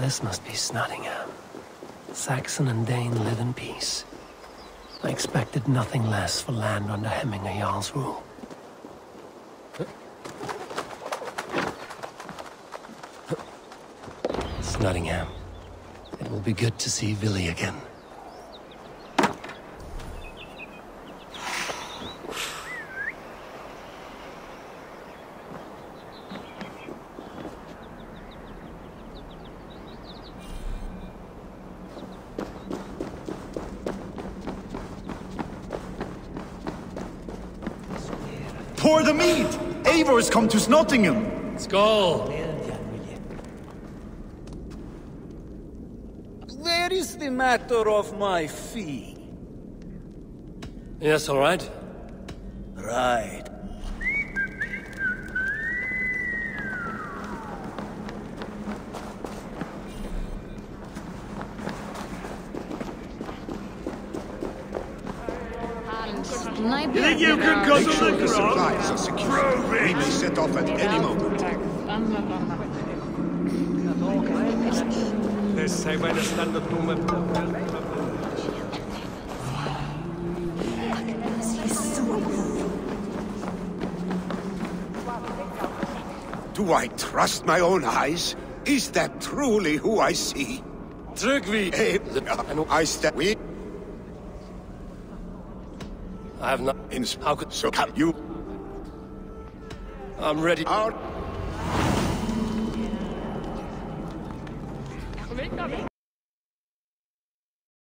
This must be Snottingham. Saxon and Dane live in peace. I expected nothing less for land under Hemminger Jarl's rule. Snottingham. It will be good to see Villy again. Pour the mead! Eivor's come to Snottingham! Skål! Where is the matter of my fee? Yes, all right. Right. You think you can cut The supplies are secure. We may set off at any moment. Do I trust my own eyes? Is that truly who I see? Tryggvi! I step. We I have not... how could so come you? I'm ready. Out.